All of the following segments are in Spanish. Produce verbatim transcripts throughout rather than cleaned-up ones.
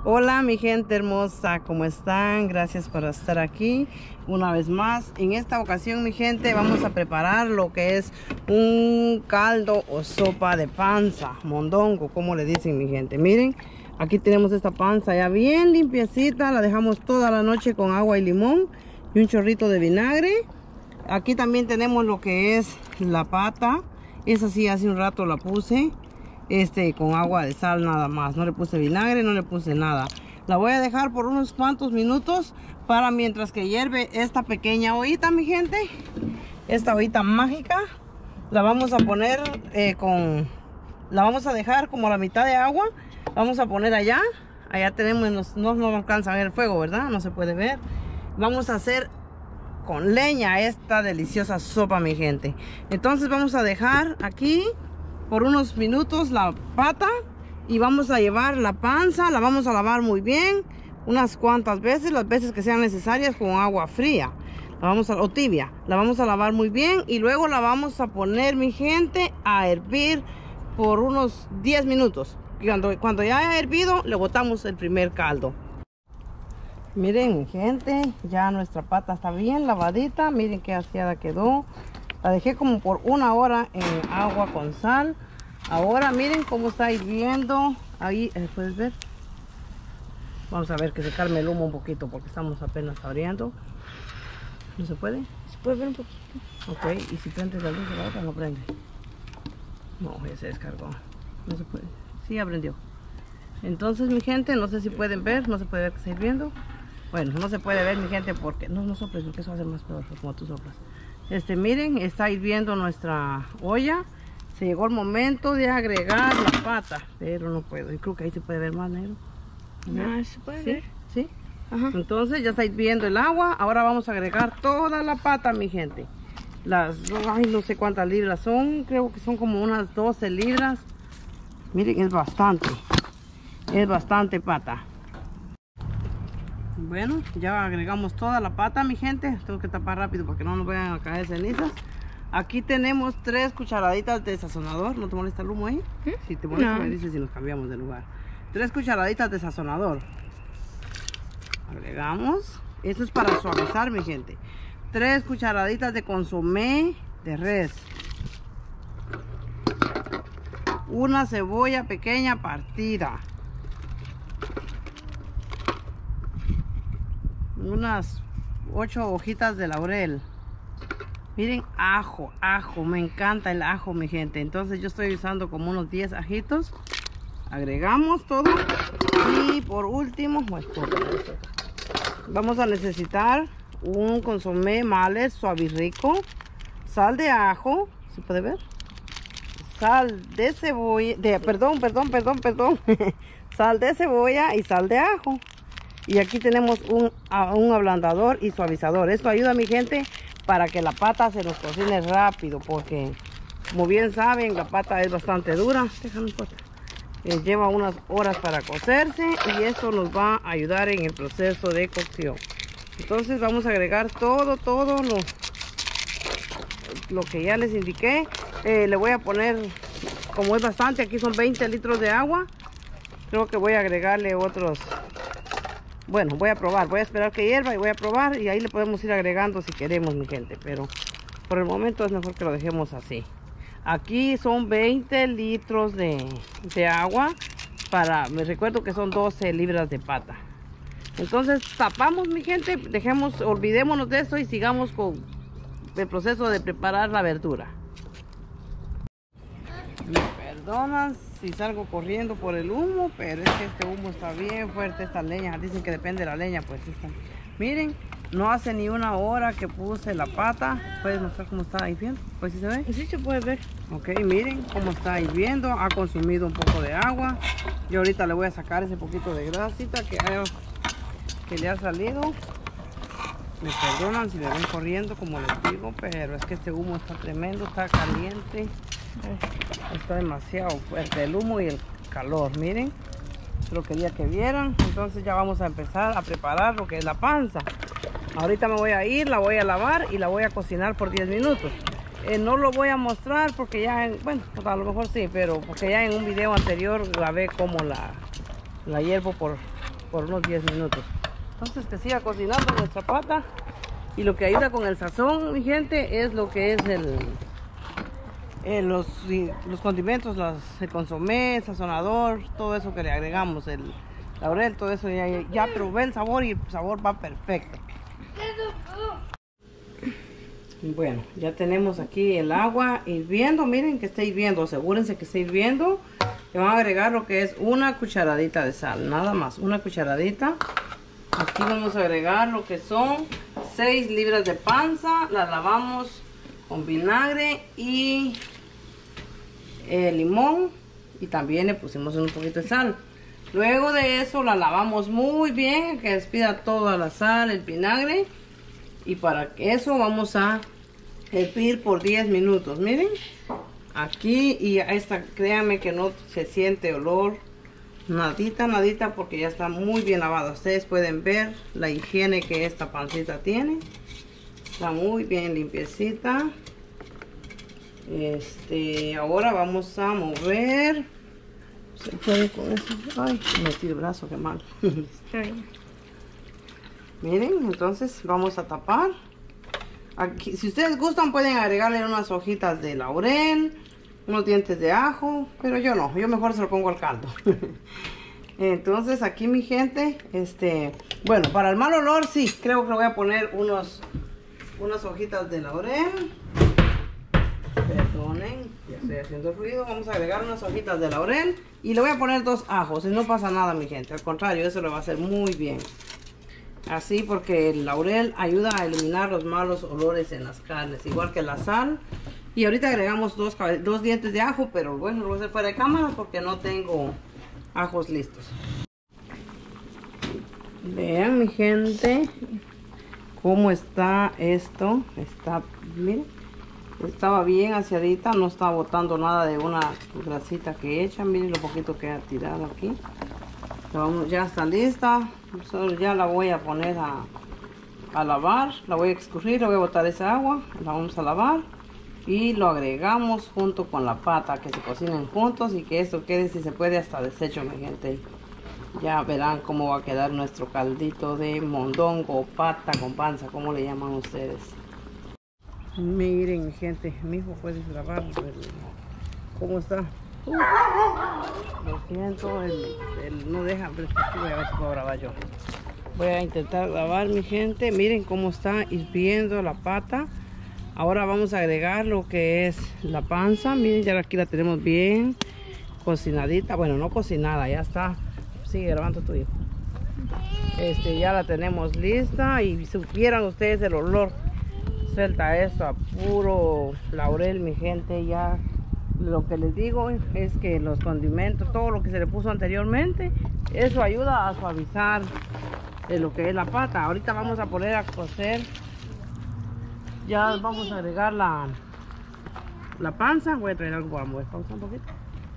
Hola mi gente hermosa, ¿cómo están? Gracias por estar aquí una vez más. En esta ocasión mi gente vamos a preparar lo que es un caldo o sopa de panza, mondongo, como le dicen mi gente. Miren, aquí tenemos esta panza ya bien limpiecita, la dejamos toda la noche con agua y limón y un chorrito de vinagre. Aquí también tenemos lo que es la pata, esa sí hace un rato la puse. Este con agua de sal nada más, no le puse vinagre, no le puse nada. La voy a dejar por unos cuantos minutos para mientras que hierve esta pequeña ollita mi gente. Esta ollita mágica la vamos a poner eh, con la vamos a dejar como a la mitad de agua. Vamos a poner allá, allá tenemos, no nos no alcanza a ver el fuego, ¿verdad? No se puede ver. Vamos a hacer con leña esta deliciosa sopa mi gente. Entonces vamos a dejar aquí por unos minutos la pata y vamos a llevar la panza, la vamos a lavar muy bien unas cuantas veces, las veces que sean necesarias, con agua fría la vamos a, o tibia, la vamos a lavar muy bien y luego la vamos a poner mi gente a hervir por unos diez minutos. Y cuando, cuando ya haya hervido le botamos el primer caldo. Miren mi gente, ya nuestra pata está bien lavadita, miren qué aseada quedó. La dejé como por una hora en agua con sal. Ahora miren cómo está hirviendo. Ahí, ¿eh, ¿puedes ver? Vamos a ver que se calme el humo un poquito porque estamos apenas abriendo. ¿No se puede? Se puede ver un poquito. Ok, y si prendes la luz de la otra, no prende. No, ya se descargó. No se puede. Sí, ya prendió. Entonces mi gente, no sé si pueden ver, no se puede ver que está hirviendo. Bueno, no se puede ver mi gente porque... No, no soples porque eso va a ser más peor como tú soplas. Este, miren, está hirviendo nuestra olla. Se llegó el momento de agregar la pata, pero no puedo. Y creo que ahí se puede ver más negro. No, se puede ¿Sí? ver. ¿Sí? Ajá. Entonces ya está hirviendo el agua. Ahora vamos a agregar toda la pata, mi gente. Las, ay, no sé cuántas libras son. Creo que son como unas doce libras. Miren, es bastante. Es bastante pata. Bueno, ya agregamos toda la pata mi gente. Tengo que tapar rápido para que no nos vayan a caer cenizas. Aquí tenemos tres cucharaditas de sazonador. ¿No te molesta el humo ahí? ¿Eh? Si te molesta No. me dices si nos cambiamos de lugar. Tres cucharaditas de sazonador. Agregamos. Eso es para suavizar mi gente. Tres cucharaditas de consomé de res. Una cebolla pequeña partida. Unas ocho hojitas de laurel. Miren, ajo, ajo, me encanta el ajo mi gente. Entonces yo estoy usando como unos diez ajitos. Agregamos todo. Y por último, bueno, vamos a necesitar un consomé Males suave y rico, sal de ajo, ¿se puede ver? Sal de cebolla, de, perdón, perdón, perdón, perdón. Sal de cebolla y sal de ajo. Y aquí tenemos un, un ablandador y suavizador. Esto ayuda a mi gente para que la pata se nos cocine rápido, porque como bien saben la pata es bastante dura. Déjame cortar. Eh, lleva unas horas para cocerse y esto nos va a ayudar en el proceso de cocción. Entonces vamos a agregar todo, todo lo, lo que ya les indiqué. Eh, le voy a poner, como es bastante, aquí son veinte litros de agua. Creo que voy a agregarle otros... Bueno, voy a probar, voy a esperar que hierva y voy a probar y ahí le podemos ir agregando si queremos mi gente, pero por el momento es mejor que lo dejemos así. Aquí son veinte litros de, de agua para, me recuerdo que son doce libras de pata. Entonces tapamos mi gente, dejemos, olvidémonos de esto y sigamos con el proceso de preparar la verdura. Me perdonan si salgo corriendo por el humo, pero es que este humo está bien fuerte, esta leña, dicen que depende de la leña, pues esta. Miren, no hace ni una hora que puse la pata. ¿Puedes mostrar cómo está hirviendo? Pues sí se ve. Sí se puede ver. Ok, miren cómo está hirviendo, ha consumido un poco de agua. Yo ahorita le voy a sacar ese poquito de grasita que, hay, que le ha salido. Me perdonan si me ven corriendo, como les digo, pero es que este humo está tremendo, está caliente. Está demasiado fuerte el humo y el calor, miren. Lo quería que vieran. Entonces ya vamos a empezar a preparar lo que es la panza. Ahorita me voy a ir, la voy a lavar y la voy a cocinar por diez minutos. Eh, no lo voy a mostrar porque ya, en, bueno, a lo mejor sí, pero porque ya en un video anterior grabé cómo la, la hiervo por por unos diez minutos. Entonces que siga cocinando nuestra pata. Y lo que ayuda con el sazón, mi gente, es lo que es el, el los, los condimentos, los, el consomé, el sazonador, todo eso que le agregamos, el laurel, todo eso ya, ya probé el sabor y el sabor va perfecto. Bueno, ya tenemos aquí el agua hirviendo. Miren que está hirviendo, asegúrense que está hirviendo. Le van a agregar lo que es una cucharadita de sal, nada más, una cucharadita. Aquí vamos a agregar lo que son seis libras de panza. La lavamos con vinagre y eh, limón, y también le pusimos un poquito de sal. Luego de eso la lavamos muy bien, que despida toda la sal, el vinagre. Y para eso vamos a hervir por diez minutos. Miren, aquí, y esta, créanme que no se siente olor, nadita, nadita, porque ya está muy bien lavada. Ustedes pueden ver la higiene que esta pancita tiene. Está muy bien limpiecita. Este, ahora vamos a mover. ¿Se puede con eso? Ay, metí el brazo, qué mal. Está bien. Miren, entonces vamos a tapar. Aquí, si ustedes gustan, pueden agregarle unas hojitas de laurel, unos dientes de ajo, pero yo no, yo mejor se lo pongo al caldo. Entonces aquí, mi gente, este, bueno, para el mal olor sí, creo que le voy a poner unos unas hojitas de laurel. Perdonen, ya estoy haciendo ruido. Vamos a agregar unas hojitas de laurel y le voy a poner dos ajos y no pasa nada, mi gente, al contrario, eso le va a hacer muy bien. Así, porque el laurel ayuda a eliminar los malos olores en las carnes, igual que la sal. Y ahorita agregamos dos, dos dientes de ajo, pero bueno, lo voy a hacer fuera de cámara porque no tengo ajos listos. Vean, mi gente, cómo está esto. Está, miren, estaba bien aseadita, no está botando nada de una grasita que echa. Miren lo poquito que ha tirado aquí. Vamos, ya está lista. Solo ya la voy a poner a, a lavar, la voy a escurrir, le voy a botar esa agua, la vamos a lavar y lo agregamos junto con la pata, que se cocinen juntos y que esto quede, si se puede, hasta deshecho, mi gente. Ya verán cómo va a quedar nuestro caldito de mondongo, pata con panza, como le llaman ustedes. Miren, mi gente, mi hijo puede grabar cómo está. Uh, lo siento, él, él no deja, pero voy a ver si puedo grabar yo. Voy a intentar grabar, mi gente. Miren cómo está hirviendo la pata. Ahora vamos a agregar lo que es la panza. Miren, ya aquí la tenemos bien cocinadita. Bueno, no cocinada, ya está. Sigue grabando tu hijo. Este, ya la tenemos lista. Y supieran ustedes el olor. Suelta esto a puro laurel, mi gente. Ya lo que les digo es que los condimentos, todo lo que se le puso anteriormente, eso ayuda a suavizar de lo que es la pata. Ahorita vamos a poner a cocer. Ya vamos a agregar la la panza. Voy a traer algo para mover. Pausa un poquito.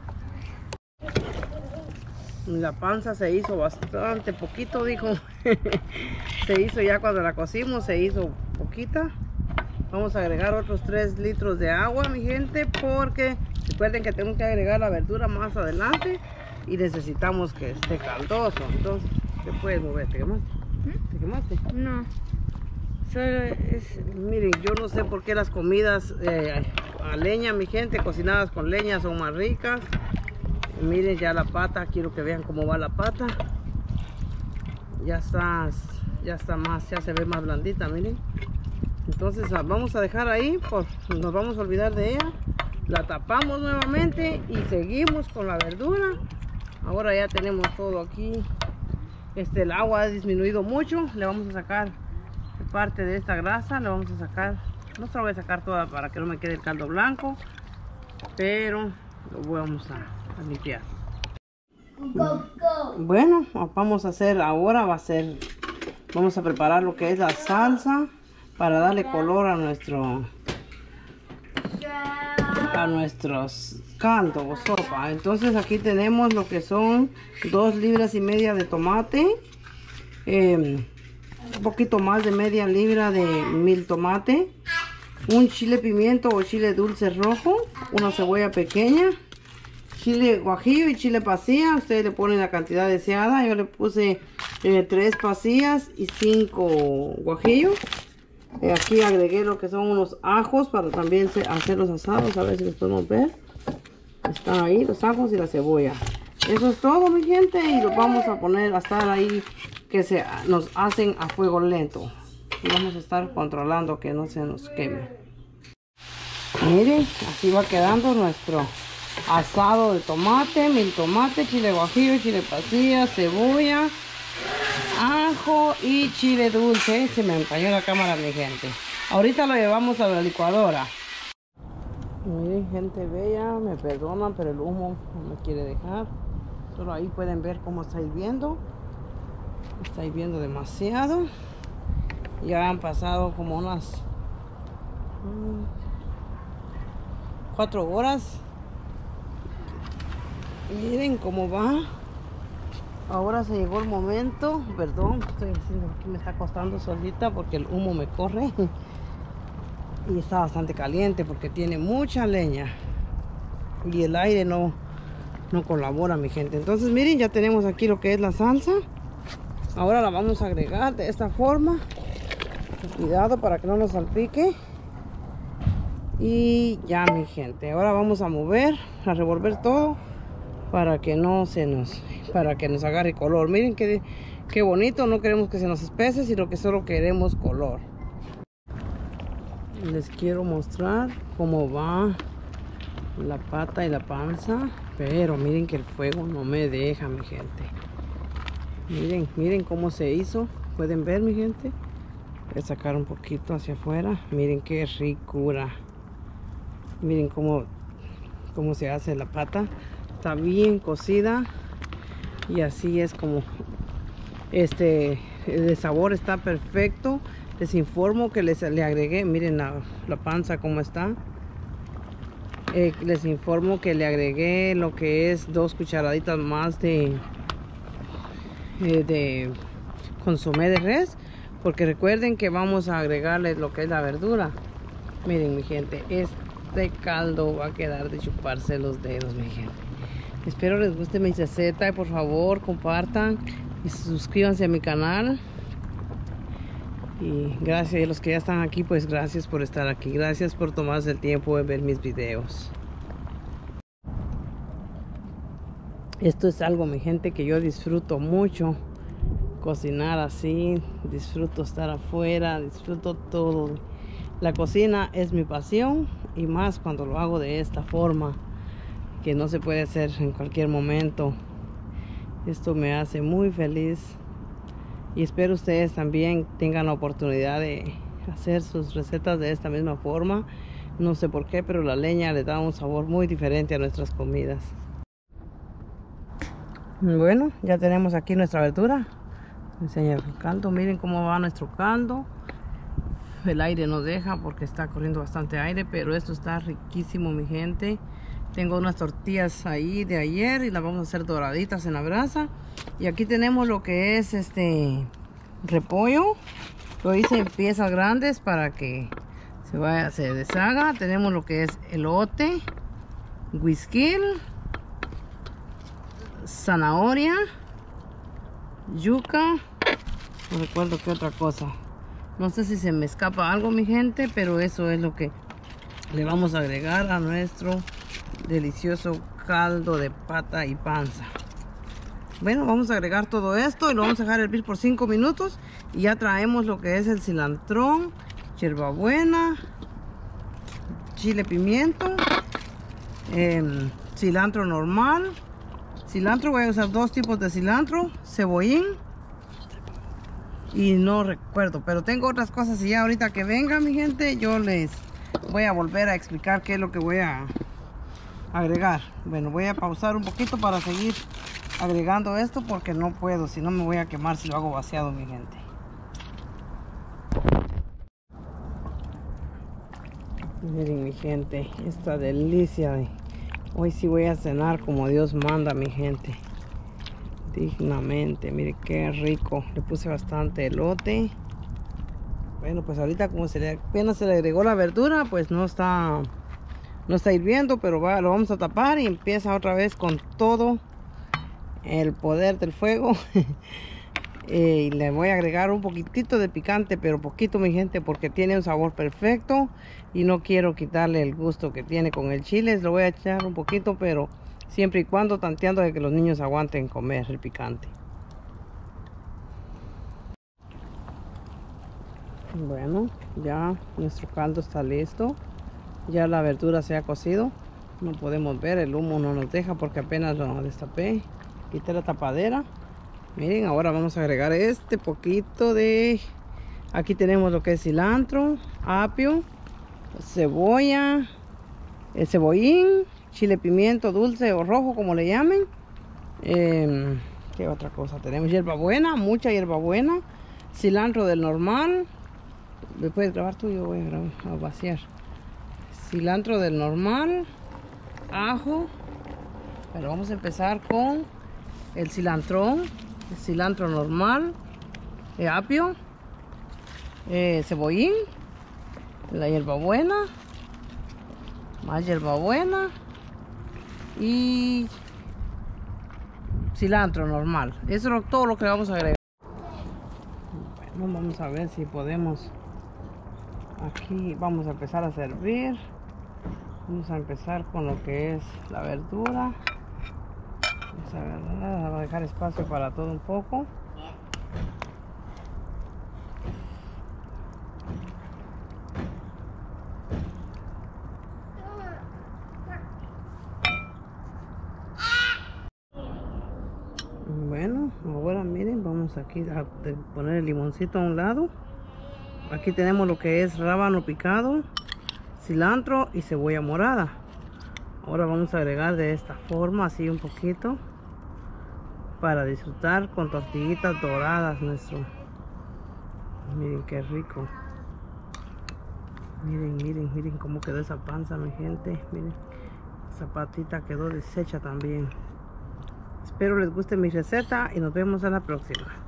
La panza se hizo bastante poquito, dijo. Se hizo ya cuando la cocimos, se hizo poquita. Vamos a agregar otros tres litros de agua, mi gente, porque recuerden que tengo que agregar la verdura más adelante y necesitamos que esté caldoso. Entonces, ¿te puedes mover? ¿Te quemaste? ¿Te quemaste? No. Solo es... Miren, yo no sé por qué las comidas eh, a leña, mi gente, cocinadas con leña, son más ricas. Miren ya la pata, quiero que vean cómo va la pata. Ya está, ya está más, ya se ve más blandita, miren. Entonces vamos a dejar ahí, por, nos vamos a olvidar de ella. La tapamos nuevamente y seguimos con la verdura. Ahora ya tenemos todo aquí. Este, el agua ha disminuido mucho. Le vamos a sacar parte de esta grasa. Le vamos a sacar, no se la voy a sacar toda para que no me quede el caldo blanco, pero lo vamos a, a limpiar. Bueno, vamos a hacer ahora, va a ser, vamos a preparar lo que es la salsa para darle color a nuestro a nuestros caldos o sopa. Entonces aquí tenemos lo que son dos libras y media de tomate, eh, un poquito más de media libra de mil tomate, un chile pimiento o chile dulce rojo, una cebolla pequeña, chile guajillo y chile pasilla. Ustedes le ponen la cantidad deseada. Yo le puse eh, tres pasillas y cinco guajillos. Eh, aquí agregué lo que son unos ajos para también hacer los asados. A ver si los podemos ver. Están ahí los ajos y la cebolla. Eso es todo, mi gente, y los vamos a poner a estar ahí que se nos hacen a fuego lento. Y vamos a estar controlando que no se nos queme. Miren, así va quedando nuestro asado de tomate, mil tomate, chile guajillo, chile pasilla, cebolla, ajo y chile dulce. Se me empañó la cámara, mi gente. Ahorita lo llevamos a la licuadora. Miren, gente bella, me perdonan, pero el humo no me quiere dejar. Solo ahí pueden ver cómo está hirviendo. Está hirviendo demasiado. Ya han pasado como unas um, cuatro horas. Miren cómo va. Ahora se llegó el momento. Perdón, estoy haciendo aquí, me está costando solita porque el humo me corre. Y está bastante caliente porque tiene mucha leña. Y el aire no, no colabora, mi gente. Entonces miren, ya tenemos aquí lo que es la salsa. Ahora la vamos a agregar de esta forma. Cuidado para que no nos salpique. Y ya, mi gente, ahora vamos a mover, a revolver todo para que no se nos, para que nos agarre color. Miren qué, qué bonito. No queremos que se nos espese, sino que solo queremos color. Les quiero mostrar cómo va la pata y la panza, pero miren que el fuego no me deja, mi gente. Miren, miren cómo se hizo. Pueden ver, mi gente. Voy a sacar un poquito hacia afuera. Miren qué ricura. Miren cómo, cómo se hace la pata. Está bien cocida. Y así es como este, el sabor está perfecto. Les informo que les le agregué, miren la, la panza cómo está. Eh, les informo que le agregué lo que es dos cucharaditas más de, eh, de consomé de res. Porque recuerden que vamos a agregarle lo que es la verdura. Miren, mi gente, este caldo va a quedar de chuparse los dedos, mi gente. Espero les guste mi receta y por favor compartan y suscríbanse a mi canal. Y gracias a los que ya están aquí, pues gracias por estar aquí. Gracias por tomarse el tiempo de ver mis videos. Esto es algo, mi gente, que yo disfruto mucho. Cocinar así, disfruto estar afuera, disfruto todo. La cocina es mi pasión y más cuando lo hago de esta forma, que no se puede hacer en cualquier momento. Esto me hace muy feliz y espero ustedes también tengan la oportunidad de hacer sus recetas de esta misma forma. No sé por qué, pero la leña le da un sabor muy diferente a nuestras comidas. Bueno, ya tenemos aquí nuestra verdura. Enseñar el caldo. Miren cómo va nuestro caldo. El aire no deja porque está corriendo bastante aire, pero esto está riquísimo, mi gente. Tengo unas tortillas ahí de ayer y las vamos a hacer doraditas en la brasa. Y aquí tenemos lo que es este repollo. Lo hice en piezas grandes para que se vaya, se deshaga. Tenemos lo que es elote, güisquil, zanahoria, yuca, no recuerdo qué otra cosa. No sé si se me escapa algo, mi gente, pero eso es lo que le vamos a agregar a nuestro delicioso caldo de pata y panza. Bueno, vamos a agregar todo esto y lo vamos a dejar hervir por cinco minutos. Y ya traemos lo que es el cilantrón, hierbabuena, chile pimiento, eh, cilantro normal. Cilantro, voy a usar dos tipos de cilantro, cebollín y no recuerdo, pero tengo otras cosas y ya ahorita que venga, mi gente, yo les voy a volver a explicar qué es lo que voy a agregar. Bueno, voy a pausar un poquito para seguir agregando esto porque no puedo, si no me voy a quemar si lo hago vaciado, mi gente. Miren, mi gente, esta delicia de hoy sí voy a cenar como Dios manda, mi gente. Dignamente. Mire qué rico. Le puse bastante elote. Bueno, pues ahorita como se le, apenas se le agregó la verdura, pues no está no está hirviendo, pero va, lo vamos a tapar y empieza otra vez con todo el poder del fuego. Eh, y le voy a agregar un poquitito de picante, pero poquito, mi gente, porque tiene un sabor perfecto y no quiero quitarle el gusto que tiene con el chile. Le voy a echar un poquito, pero siempre y cuando tanteando de que los niños aguanten comer el picante. Bueno, ya nuestro caldo está listo. Ya la verdura se ha cocido. No podemos ver, el humo no nos deja porque apenas lo destapé. Quité la tapadera. Miren, ahora vamos a agregar este poquito de... Aquí tenemos lo que es cilantro, apio, cebolla, el cebollín, chile pimiento dulce o rojo, como le llamen. Eh, ¿Qué otra cosa tenemos? Hierbabuena, mucha hierbabuena, cilantro del normal. ¿Me puedes grabar tú? Yo voy a, grabar, a vaciar. Cilantro del normal, ajo. Pero vamos a empezar con el cilantrón. El cilantro normal, el apio, eh, cebollín, la hierbabuena, más hierbabuena y cilantro normal. Eso es todo lo que vamos a agregar. Bueno, vamos a ver si podemos. Aquí vamos a empezar a servir. Vamos a empezar con lo que es la verdura. Vamos a, ver, vamos a dejar espacio para todo un poco. Bueno, ahora miren, vamos aquí a poner el limoncito a un lado. Aquí tenemos lo que es rábano picado, cilantro y cebolla morada. Ahora vamos a agregar de esta forma, así un poquito, para disfrutar con tortillitas doradas nuestro. Miren qué rico. Miren, miren, miren cómo quedó esa panza, mi gente. Miren, esa patita quedó deshecha también. Espero les guste mi receta y nos vemos en la próxima.